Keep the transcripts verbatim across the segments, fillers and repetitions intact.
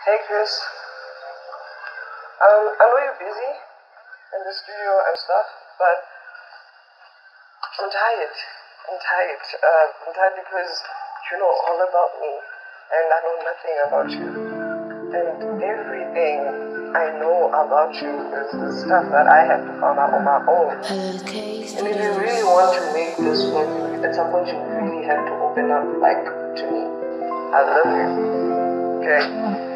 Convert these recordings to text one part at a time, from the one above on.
Hey Chris, um, I know you're busy in the studio and stuff, but I'm tired. I'm tired. Uh, I'm tired because you know all about me, and I know nothing about you. And everything I know about you is the stuff that I have to find out on my own. And if you really want to make this work, at some point you really have to open up, like, to me. I love you. Okay?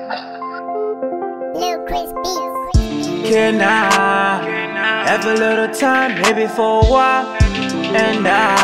Lil Chris Beats. Can I have a little time, maybe for a while? And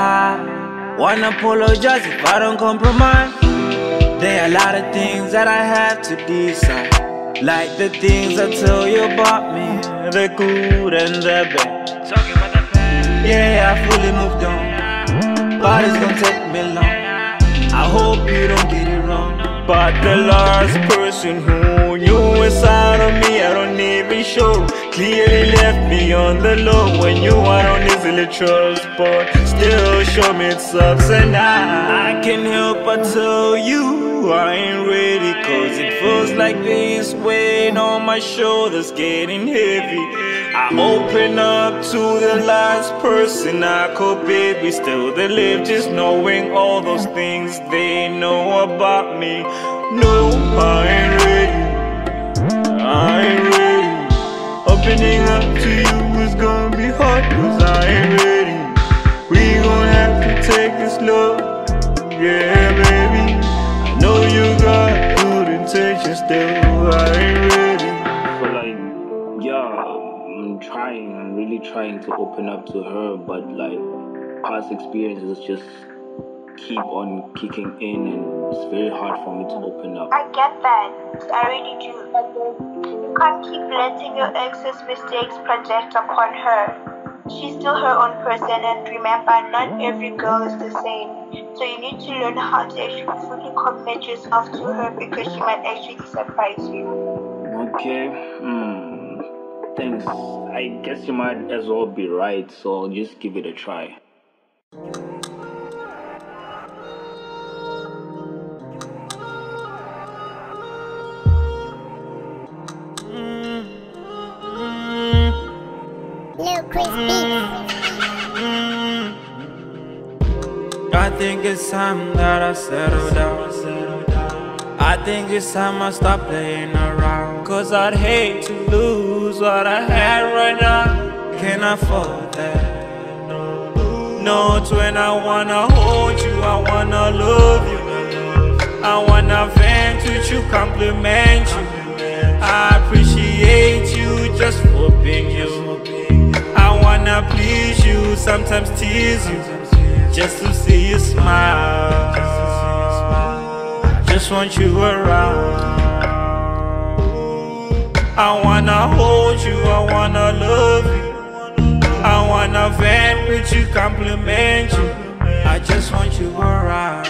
I wanna apologize if I don't compromise. There are a lot of things that I have to decide, like the things I tell you about me, the good and the bad. Talking about the past. Yeah, I fully moved on, but it's gonna take me long. I hope you don't get it wrong, but the last person who knew inside of me, I don't even show, clearly left me on the low. When you are don't easily trust, but still show me it sucks. And I, I can't help but tell you I ain't ready, cause it feels like this weight on my shoulders getting heavy. I open up to the last person I could be, still they live just knowing all those things they know about me. No, I ain't ready, I ain't ready. Opening up to you is gonna be hard, cause I ain't ready. We gon' have to take it slow, yeah baby. I know you got good intentions, still I ain't ready. So like, yeah, I'm trying, I'm really trying to open up to her, but like, past experiences just keep on kicking in, and it's very hard for me to open up. I get that, I really do. You can't keep letting your ex's mistakes project upon her. She's still her own person, and remember, not every girl is the same. So you need to learn how to actually fully commit yourself to her, because she might actually surprise you. Okay, hmm, thanks. I guess you might as well be right, so I'll just give it a try. Lil Chris Beats. I think it's time that I settle down. I think it's time I stop playing around, cause I'd hate to lose what I had right now. Can't afford that. No, it's when I wanna hold you, I wanna love you, I wanna vent with you, compliment you. I appreciate you just for being you. I wanna please you, sometimes tease you, just to see you smile. Just want you around. I wanna hold you, I wanna love you, I wanna vent with you, compliment you. I just want you around.